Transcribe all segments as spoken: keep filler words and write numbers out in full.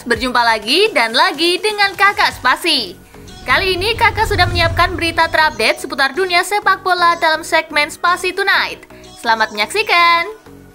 berjumpa lagi dan lagi dengan Kakak Spasi. Kali ini Kakak sudah menyiapkan berita terupdate seputar dunia sepak bola dalam segmen Spasi Tonight. Selamat menyaksikan!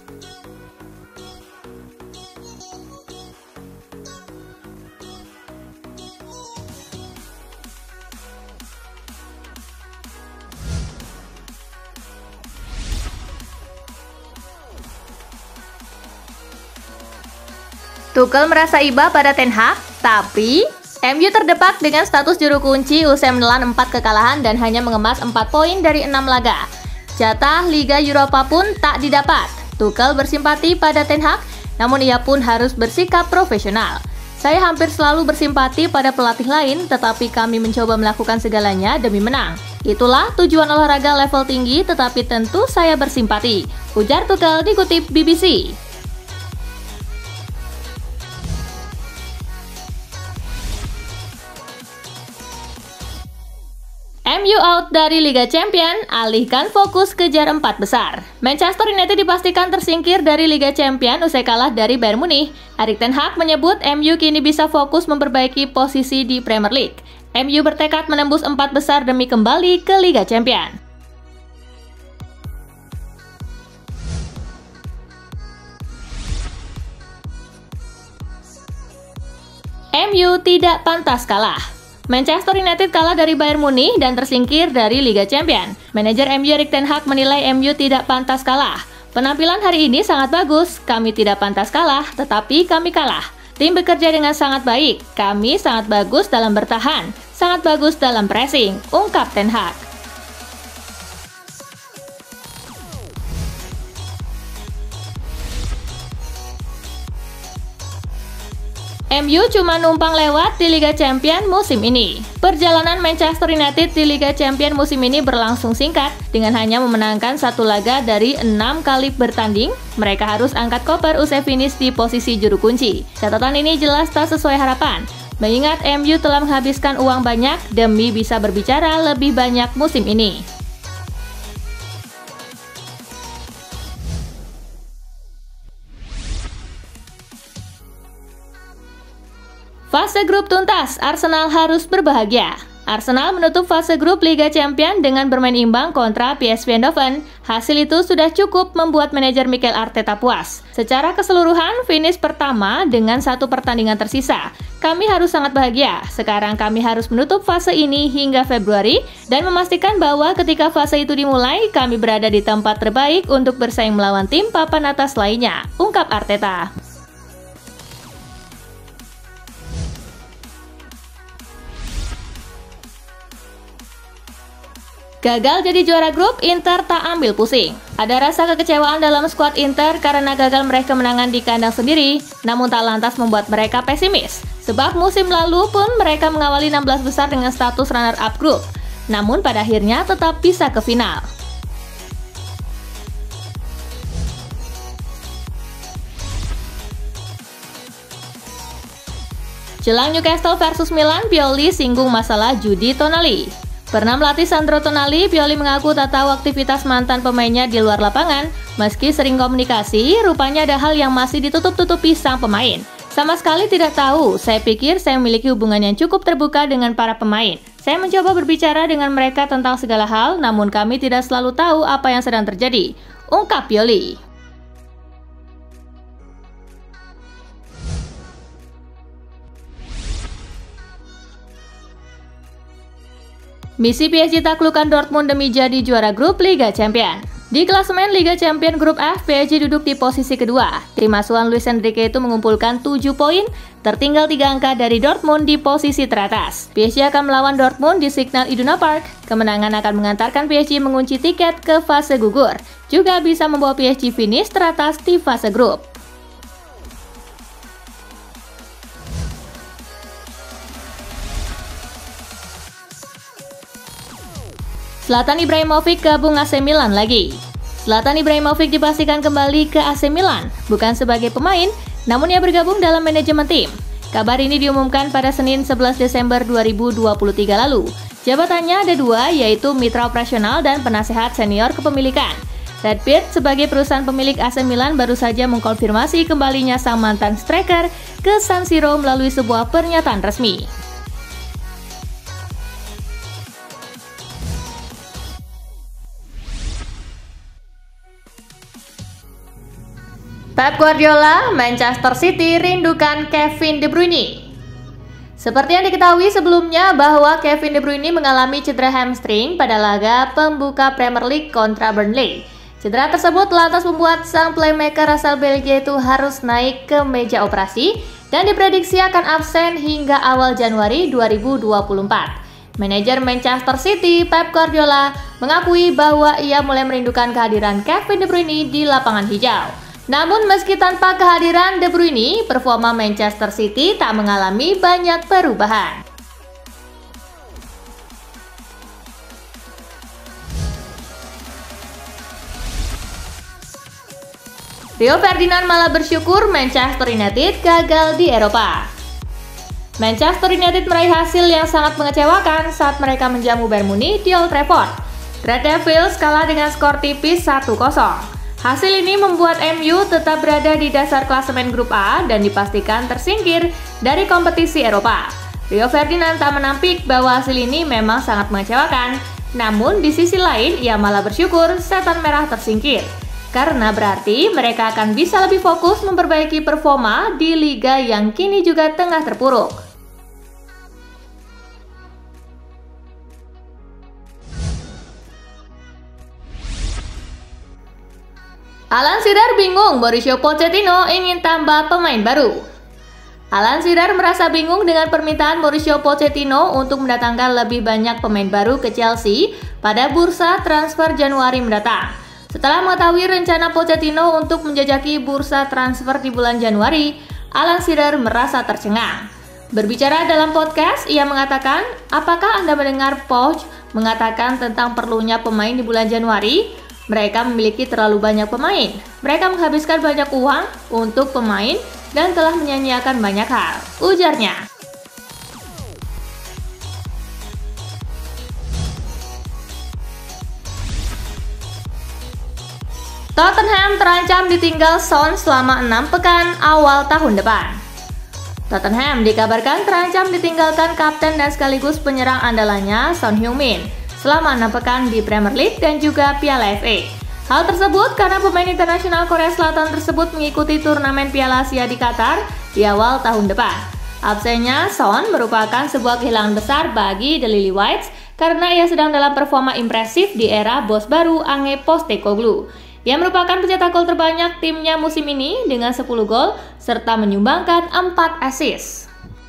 Tuchel merasa iba pada Ten Hag, tapi M U terdepak dengan status juru kunci usai menelan empat kekalahan dan hanya mengemas empat poin dari enam laga. Jatah Liga Eropa pun tak didapat. Tuchel bersimpati pada Ten Hag, namun ia pun harus bersikap profesional. Saya hampir selalu bersimpati pada pelatih lain, tetapi kami mencoba melakukan segalanya demi menang. Itulah tujuan olahraga level tinggi, tetapi tentu saya bersimpati, ujar Tuchel dikutip B B C. M U out dari Liga Champions, alihkan fokus kejar empat besar. Manchester United dipastikan tersingkir dari Liga Champions usai kalah dari Bayern Munich. Erik ten Hag menyebut M U kini bisa fokus memperbaiki posisi di Premier League. M U bertekad menembus empat besar demi kembali ke Liga Champions. M U tidak pantas kalah. Manchester United kalah dari Bayern Munich dan tersingkir dari Liga Champions. Manajer M U Erik ten Hag menilai M U tidak pantas kalah. Penampilan hari ini sangat bagus, kami tidak pantas kalah, tetapi kami kalah. Tim bekerja dengan sangat baik, kami sangat bagus dalam bertahan, sangat bagus dalam pressing, ungkap ten Hag. M U cuma numpang lewat di Liga Champions musim ini. Perjalanan Manchester United di Liga Champions musim ini berlangsung singkat. Dengan hanya memenangkan satu laga dari enam kali bertanding, mereka harus angkat koper usai finish di posisi juru kunci. Catatan ini jelas tak sesuai harapan, mengingat M U telah menghabiskan uang banyak demi bisa berbicara lebih banyak musim ini. Fase grup tuntas, Arsenal harus berbahagia. Arsenal menutup fase grup Liga Champions dengan bermain imbang kontra P S V Eindhoven. Hasil itu sudah cukup membuat manajer Mikel Arteta puas. Secara keseluruhan, finish pertama dengan satu pertandingan tersisa. Kami harus sangat bahagia. Sekarang kami harus menutup fase ini hingga Februari dan memastikan bahwa ketika fase itu dimulai, kami berada di tempat terbaik untuk bersaing melawan tim papan atas lainnya, ungkap Arteta. Gagal jadi juara grup, Inter tak ambil pusing. Ada rasa kekecewaan dalam skuad Inter karena gagal meraih kemenangan di kandang sendiri, namun tak lantas membuat mereka pesimis. Sebab musim lalu pun mereka mengawali enam belas besar dengan status runner-up grup, namun pada akhirnya tetap bisa ke final. Jelang Newcastle versus Milan, Pioli singgung masalah Judi Tonali. Pernah melatih Sandro Tonali, Pioli mengaku tak tahu aktivitas mantan pemainnya di luar lapangan. Meski sering komunikasi, rupanya ada hal yang masih ditutup-tutupi sang pemain. Sama sekali tidak tahu, saya pikir saya memiliki hubungan yang cukup terbuka dengan para pemain. Saya mencoba berbicara dengan mereka tentang segala hal, namun kami tidak selalu tahu apa yang sedang terjadi, ungkap Pioli. Misi P S G taklukkan Dortmund demi jadi juara grup Liga Champions. Di klasemen Liga Champions Grup F, P S G duduk di posisi kedua. Tim asuhan Luis Enrique itu mengumpulkan tujuh poin, tertinggal tiga angka dari Dortmund di posisi teratas. P S G akan melawan Dortmund di Signal Iduna Park. Kemenangan akan mengantarkan P S G mengunci tiket ke fase gugur. Juga bisa membawa P S G finish teratas di fase grup. Zlatan Ibrahimovic gabung A C Milan lagi. Zlatan Ibrahimovic dipastikan kembali ke A C Milan, bukan sebagai pemain, namun ia bergabung dalam manajemen tim. Kabar ini diumumkan pada Senin sebelas Desember dua ribu dua puluh tiga lalu. Jabatannya ada dua, yaitu mitra operasional dan penasehat senior kepemilikan. Redbird sebagai perusahaan pemilik A C Milan baru saja mengkonfirmasi kembalinya sang mantan striker ke San Siro melalui sebuah pernyataan resmi. Pep Guardiola, Manchester City rindukan Kevin De Bruyne. Seperti yang diketahui sebelumnya bahwa Kevin De Bruyne mengalami cedera hamstring pada laga pembuka Premier League kontra Burnley. Cedera tersebut lantas membuat sang playmaker asal Belgia itu harus naik ke meja operasi dan diprediksi akan absen hingga awal Januari dua ribu dua puluh empat. Manajer Manchester City, Pep Guardiola, mengakui bahwa ia mulai merindukan kehadiran Kevin De Bruyne di lapangan hijau. Namun meski tanpa kehadiran De Bruyne, performa Manchester City tak mengalami banyak perubahan. Rio Ferdinand malah bersyukur Manchester United gagal di Eropa. Manchester United meraih hasil yang sangat mengecewakan saat mereka menjamu Bayern Munich di Old Trafford. Red Devils kalah dengan skor tipis satu kosong. Hasil ini membuat M U tetap berada di dasar klasemen grup A dan dipastikan tersingkir dari kompetisi Eropa. Rio Ferdinand tak menampik bahwa hasil ini memang sangat mengecewakan. Namun di sisi lain ia malah bersyukur setan merah tersingkir. Karena berarti mereka akan bisa lebih fokus memperbaiki performa di liga yang kini juga tengah terpuruk. Alan Shearer bingung, Mauricio Pochettino ingin tambah pemain baru. Alan Shearer merasa bingung dengan permintaan Mauricio Pochettino untuk mendatangkan lebih banyak pemain baru ke Chelsea pada bursa transfer Januari mendatang. Setelah mengetahui rencana Pochettino untuk menjajaki bursa transfer di bulan Januari, Alan Shearer merasa tercengang. Berbicara dalam podcast, ia mengatakan, "Apakah Anda mendengar Poch mengatakan tentang perlunya pemain di bulan Januari? Mereka memiliki terlalu banyak pemain. Mereka menghabiskan banyak uang untuk pemain dan telah menyanyiakan banyak hal," ujarnya. Tottenham terancam ditinggal Son selama enam pekan awal tahun depan. Tottenham dikabarkan terancam ditinggalkan kapten dan sekaligus penyerang andalannya Son Heung-min selama enam pekan di Premier League dan juga Piala F A. Hal tersebut karena pemain internasional Korea Selatan tersebut mengikuti turnamen Piala Asia di Qatar di awal tahun depan. Absennya Son merupakan sebuah kehilangan besar bagi The Lily-Whites karena ia sedang dalam performa impresif di era bos baru Ange Postecoglou. Ia merupakan pencetak gol terbanyak timnya musim ini dengan sepuluh gol serta menyumbangkan empat assist.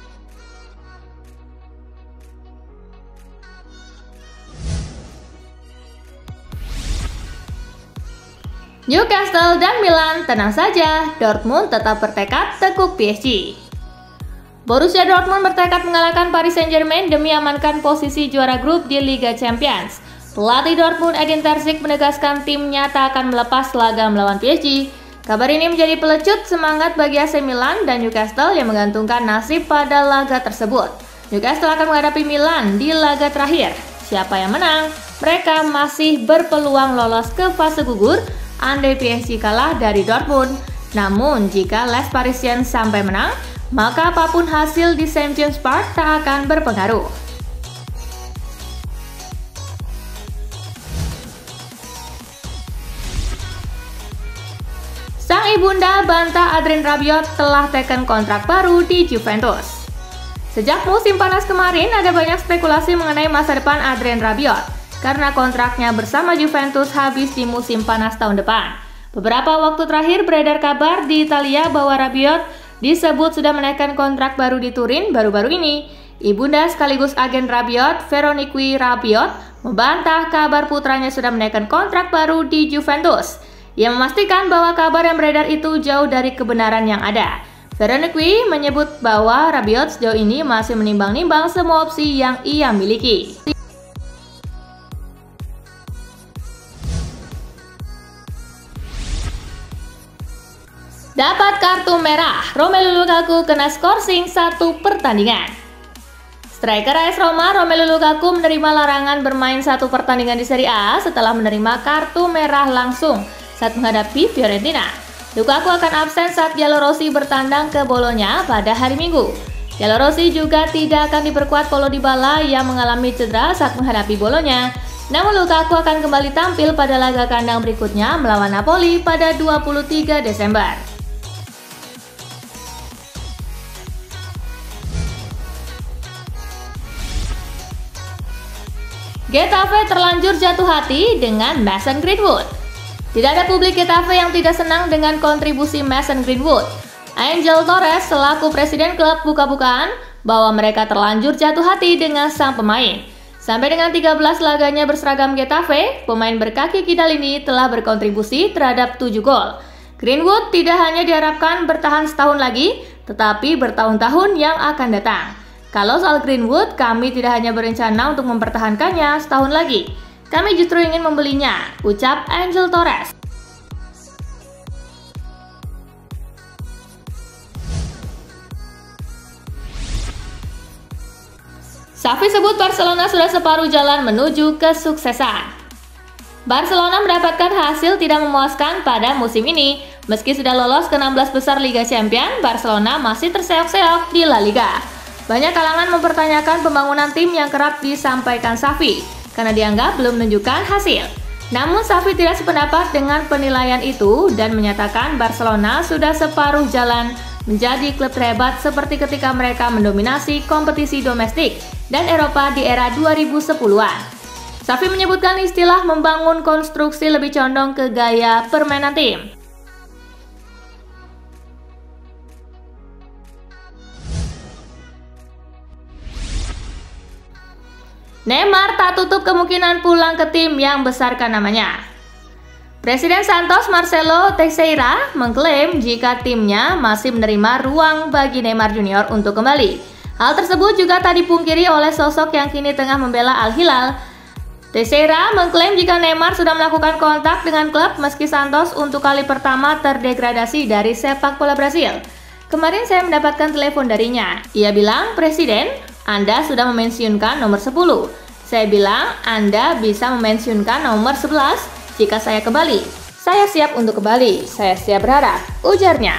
Newcastle dan Milan tenang saja, Dortmund tetap bertekad tekuk P S G. Borussia Dortmund bertekad mengalahkan Paris Saint-Germain demi amankan posisi juara grup di Liga Champions. Pelatih Dortmund Edin Terzic menegaskan timnya tak akan melepas laga melawan P S G. Kabar ini menjadi pelecut semangat bagi A C Milan dan Newcastle yang menggantungkan nasib pada laga tersebut. Newcastle akan menghadapi Milan di laga terakhir. Siapa yang menang, mereka masih berpeluang lolos ke fase gugur andai P S G kalah dari Dortmund. Namun jika Les Parisiens sampai menang, maka apapun hasil di Saint James Park tak akan berpengaruh. Sang ibunda bantah Adrien Rabiot telah teken kontrak baru di Juventus. Sejak musim panas kemarin ada banyak spekulasi mengenai masa depan Adrien Rabiot karena kontraknya bersama Juventus habis di musim panas tahun depan. Beberapa waktu terakhir beredar kabar di Italia bahwa Rabiot disebut sudah menaikkan kontrak baru di Turin baru-baru ini. Ibunda sekaligus agen Rabiot, Veronique Rabiot, membantah kabar putranya sudah menaikkan kontrak baru di Juventus. Ia memastikan bahwa kabar yang beredar itu jauh dari kebenaran yang ada. Veronique menyebut bahwa Rabiot sejauh ini masih menimbang-nimbang semua opsi yang ia miliki. Dapat kartu merah, Romelu Lukaku kena skorsing satu pertandingan. Striker A S Roma Romelu Lukaku menerima larangan bermain satu pertandingan di Serie A setelah menerima kartu merah langsung saat menghadapi Fiorentina. Lukaku akan absen saat Giallorossi bertandang ke Bologna pada hari Minggu. Giallorossi juga tidak akan diperkuat Paulo Dybala yang mengalami cedera saat menghadapi Bologna. Namun Lukaku akan kembali tampil pada laga kandang berikutnya melawan Napoli pada dua puluh tiga Desember. Getafe terlanjur jatuh hati dengan Mason Greenwood. Tidak ada publik Getafe yang tidak senang dengan kontribusi Mason Greenwood. Angel Torres selaku presiden klub buka-bukaan bahwa mereka terlanjur jatuh hati dengan sang pemain. Sampai dengan tiga belas laganya berseragam Getafe, pemain berkaki kidal ini telah berkontribusi terhadap tujuh gol. Greenwood tidak hanya diharapkan bertahan setahun lagi, tetapi bertahun-tahun yang akan datang. Kalau soal Greenwood, kami tidak hanya berencana untuk mempertahankannya setahun lagi. Kami justru ingin membelinya, ucap Angel Torres. Xavi sebut Barcelona sudah separuh jalan menuju kesuksesan. Barcelona mendapatkan hasil tidak memuaskan pada musim ini. Meski sudah lolos ke enam belas besar Liga Champions, Barcelona masih terseok-seok di La Liga. Banyak kalangan mempertanyakan pembangunan tim yang kerap disampaikan Xavi karena dianggap belum menunjukkan hasil. Namun Xavi tidak sependapat dengan penilaian itu dan menyatakan Barcelona sudah separuh jalan menjadi klub terhebat seperti ketika mereka mendominasi kompetisi domestik dan Eropa di era dua ribu sepuluhan. Xavi menyebutkan istilah membangun konstruksi lebih condong ke gaya permainan tim. Neymar tak tutup kemungkinan pulang ke tim yang besarkan namanya. Presiden Santos Marcelo Teixeira mengklaim jika timnya masih menerima ruang bagi Neymar Junior untuk kembali. Hal tersebut juga tak dipungkiri oleh sosok yang kini tengah membela Al Hilal. Teixeira mengklaim jika Neymar sudah melakukan kontak dengan klub meski Santos untuk kali pertama terdegradasi dari sepak bola Brasil. Kemarin saya mendapatkan telepon darinya. Ia bilang, "Presiden, Anda sudah memensiunkan nomor sepuluh. Saya bilang, Anda bisa memensiunkan nomor sebelas jika saya kembali. Saya siap untuk kembali. Saya siap berharap," ujarnya.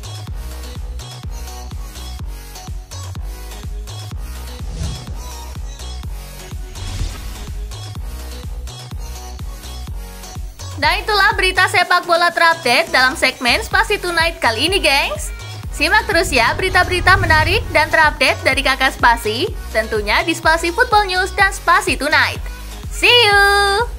Nah, itulah berita sepak bola terupdate dalam segmen Spasi Tonight kali ini, gengs. Simak terus ya berita-berita menarik dan terupdate dari Kakak Spasi, tentunya di Spasi Football News dan Spasi Tonight. See you!